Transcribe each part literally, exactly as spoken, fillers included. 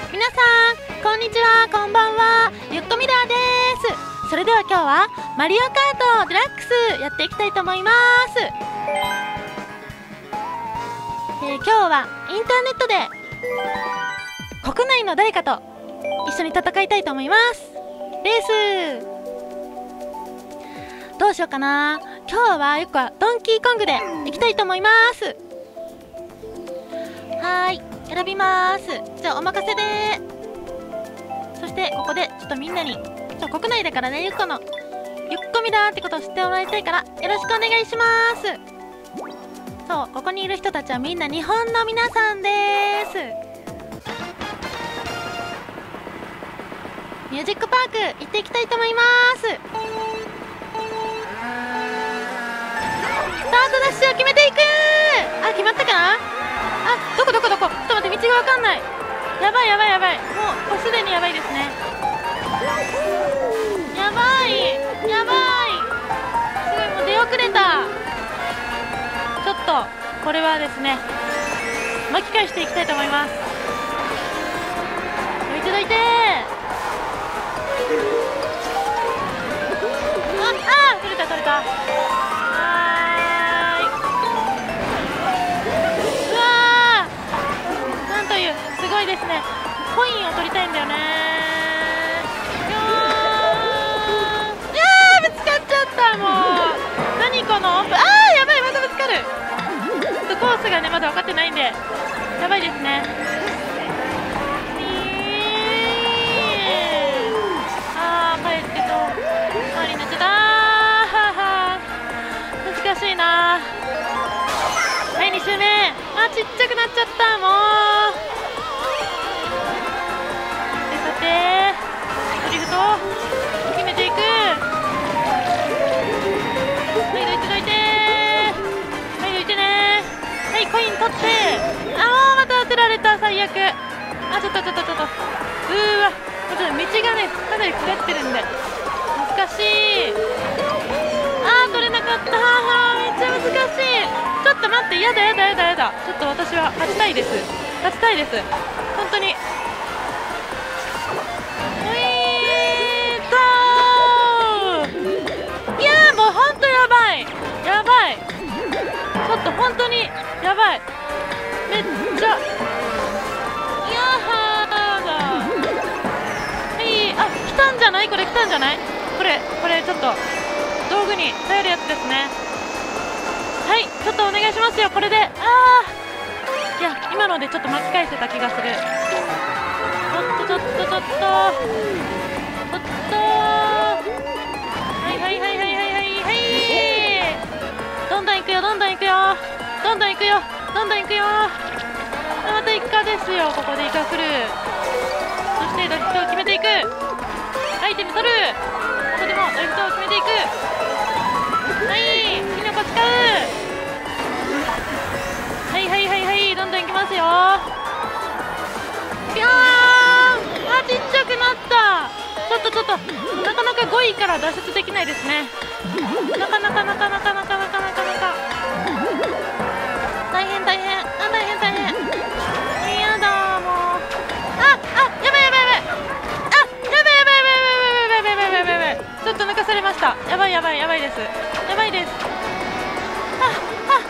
皆さんこんにちは、こんばんは、ゆっこミラーです。それでは今日はマリオカートデラックスやっていきたいと思います。えー、今日はインターネットで国内の誰かと一緒に戦いたいと思います。レースどうしようかな。今日はよくはドンキーコングで行きたいと思います。はーい、選びます。じゃあお任せで。そしてここでちょっとみんなにちょ国内だからね、ゆっこのゆっこミラーってことを知ってもらいたいからよろしくお願いします。そう、ここにいる人たちはみんな日本の皆さんです。ミュージックパーク行っていきたいと思います。スタートダッシュを決めていく。あ、決まったかな。あ、どこどこどこ。ちょっと待って、道がわかんない。やばいやばいやばい。もう、もうすでにやばいですね。やばいやばい。すごい、もう出遅れた。ちょっとこれはですね、巻き返していきたいと思います。どいてどいて。ああ、取れた取れた。すごいですね。コインを取りたいんだよね。いやー、ぶつかっちゃった。もう何この音符。あー、やばい、またぶつかる。ちょっとコースがねまだ分かってないんでやばいですね。あー、帰ってと周りになっちゃった。難しいな。はい、に周目。あ、ちっちゃくなっちゃった。もうドリフト決めていく。はい、どいてどいて。はい、どいてね。はい、コイン取って。あー、また当てられた。最悪。あ、ちょっとちょっとちょっとうーわ、ちょっと道がねかなり下ってるんで難しい。あー、取れなかった。めっちゃ難しい。ちょっと待って、やだやだやだやだ。ちょっと私は勝ちたいです。勝ちたいです。本当に。やばい、ちょっと本当にやばい。めっちゃやだ。はい、あ、来たんじゃない。これ来たんじゃない。これこれちょっと道具に頼るやつですね。はい、ちょっとお願いしますよ。これで、あー、いや、今のでちょっと巻き返せた気がする。ちょっとちょっとちょっとちょっとはいはいはいはいはいはいはい。どんどん行くよ、どんどん行くよ、どんどん行くよ、どんどん行くよ。またイカですよ。ここでイカ来る。そしてドリフトを決めていく。アイテム取る。ここでもドリフトを決めていく。はい、キノコ使う。はいはいはいはい、どんどん行きますよ。ぴょーん。あ、ちっちゃくなった。ちょっとちょっとなかなかごいから脱出できないですね。なかなかなかなかなかなかなかなか大変大変。あ、大変大変。やだもう。ああ、やばいやばいやばい。あ、やばいやばいやばいやばいやばいやばいやばいやばいやばい。ちょっと抜かされました。やばいやばいやばいです。やばいです。ああ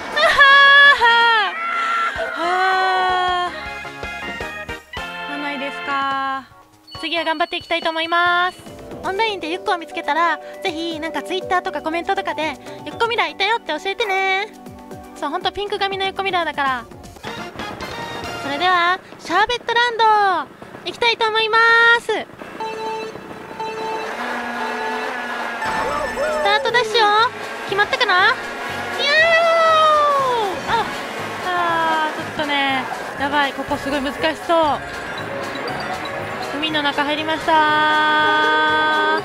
ああああないですか。次は頑張っていきたいと思います。オンラインでゆっこを見つけたらぜひなんかツイッターとかコメントとかでゆっこミラーいたよって教えてね。そう、ほんとピンク髪のゆっこミラーだから。それではシャーベットランド行きたいと思います。スタートダッシュを決まったかな。いやー、ああー、ちょっとねやばい。ここすごい難しそう。海の中入りましたー。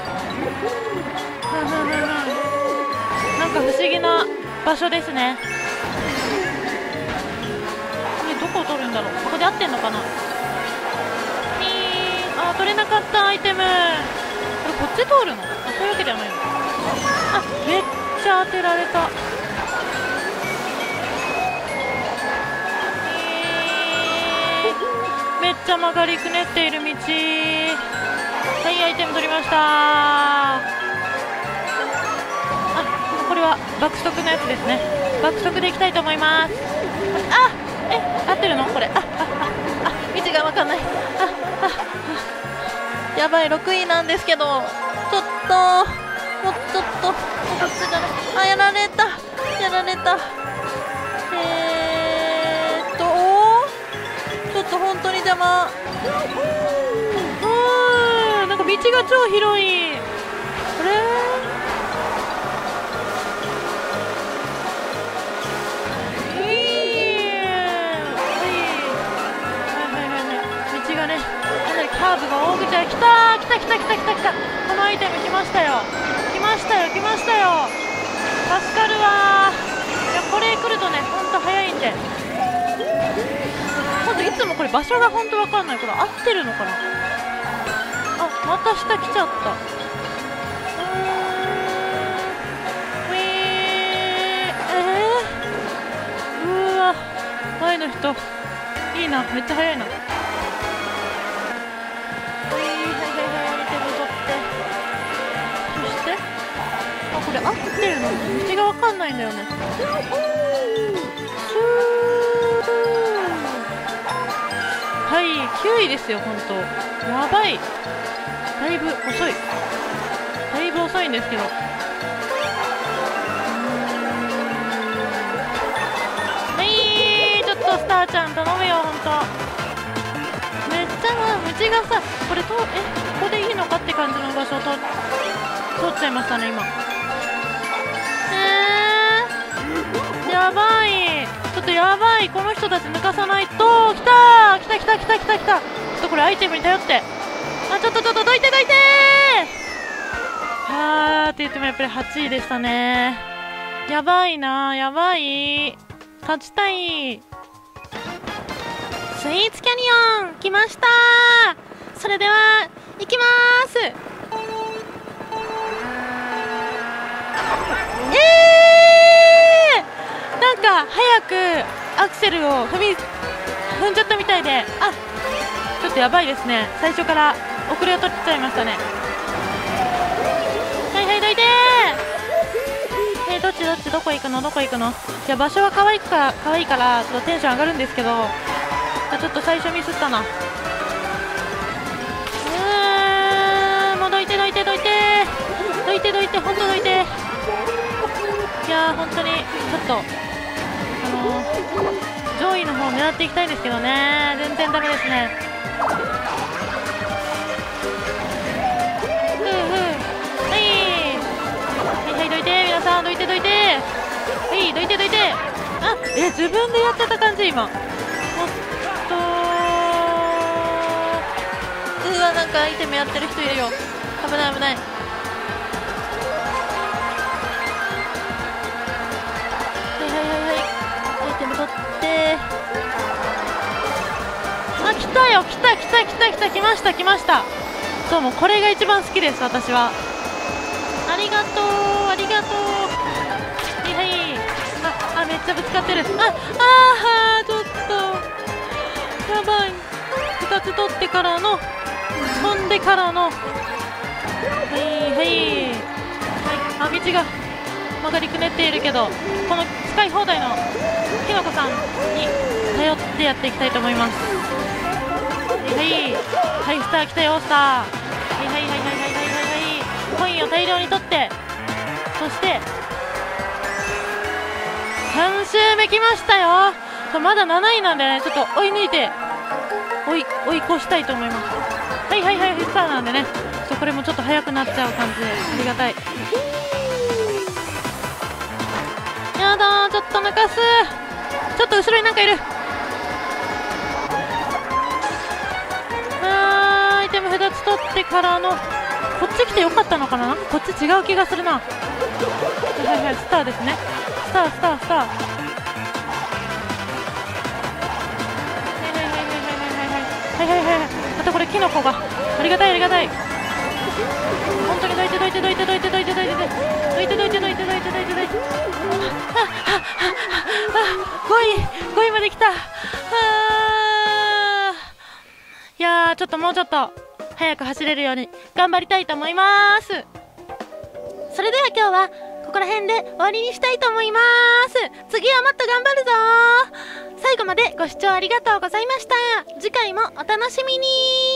なんか不思議な場所ですね。これどこを取るんだろう。ここで合ってんのかな。あー、取れなかったアイテム。これこっち通るの。あ、そういうわけではないの。あ、めっちゃ当てられた。めっちゃ曲がりくねっている道。はい、アイテム取りました。あ、これは爆速のやつですね。爆速でいきたいと思います。あ、え、合ってるのこれ。あ、あ、あ、あ、道が分かんない。あ、あ、あ、やばい、ろくいなんですけど、ちょっともうちょっと、もうこっちじゃない。あ、やられた、やられた。えーっと、ちょっと本当に邪魔。うーん、なんか道が超広い。これカーブが多くて、来た来た来た来た来た来た、このアイテム来ましたよ、来ましたよ来ましたよ、助かるわー。いや、これ来るとね、ほんと早いんで、ほんといつもこれ場所がほんと分かんない。これ合ってるのかな。あ、また下来ちゃった。うーん、えー、うーわ、前の人いいな、めっちゃ速いな。これ合ってるの？道が分かんないんだよね。はい、きゅういですよ、ほんと。やばい。だいぶ遅い。だいぶ遅いんですけど。はい、ちょっとスターちゃん頼むよ、ほんと。めっちゃな、道がさ、これと、え、ここでいいのかって感じの場所を通っちゃいましたね、今。やばい、ちょっとやばい、この人たち抜かさないと。来た来た来た来た来た来た。ちょっとこれアイテムに頼って、あ、ちょっとちょっとどいてどいてー。はーって言ってもやっぱりはちいでしたね。やばいな、やばい、勝ちたい。スイーツキャニオン来ました。それでは行きまーす。えー、なんか早くアクセルを踏み踏んじゃったみたいで、あ、ちょっとやばいですね。最初から遅れを取っちゃいましたね。はいはい、どいてー。えー、どっちどっち、どこ行くのどこ行くの。いや、場所は可愛いから可愛いからちょっとテンション上がるんですけど、ちょっと最初ミスったな。うーん、もうどいてどいてどいてどいてどいて、ほんとどいて。いやー、本当にちょっと、あのー、上位の方を狙っていきたいんですけどね、全然ダメですね。ふうふう、はいはいはい、どいて皆さん、どいてどいて、はい、どいてどいて。あ、え、自分でやってた感じ今。おっとー、うわ、なんかアイテムやってる人いるよ。危ない危ない。取って、あ、来たよ、来た来た来た来た、来ました来ました。そう、もうこれが一番好きです、私は。ありがとうありがとう。はいはい、ああ、めっちゃぶつかってる。ああー、ちょっとやばい。ふたつ取ってからの、飛んでからの、はいはいはい、あ、道が曲がりくねっているけど、この使い放題のきのこさんに頼ってやっていきたいと思います。はいはい、スター来たよ、スター。はいはいはいはいはいはいはい、コインを大量に取って、そしてさん周目来ましたよ。まだなないなんでね、ちょっと追い抜いて追い追い越したいと思います。はいはいはい、スターなんでね、ちょっとこれもちょっと速くなっちゃう感じでありがたい。やだー、ちょっと抜かす。ちょっと後ろになんかいる。あー、アイテムふたつ取ってからの、こっち来てよかったのかな。なんかこっち違う気がするな。はいはいはい、スターですね。スタースタースター。はいはいはいはいはいはいはいはいはい。またこれキノコがありがたいありがたい。本当にどいてどいてどいてどいてどいてどいてどいてどいてどいてどいてどいてどいてどいて。ごいごいまで来た。あいやー、ちょっともうちょっと早く走れるように頑張りたいと思います。それでは今日はここら辺で終わりにしたいと思います。次はもっと頑張るぞー。最後までご視聴ありがとうございました。次回もお楽しみに。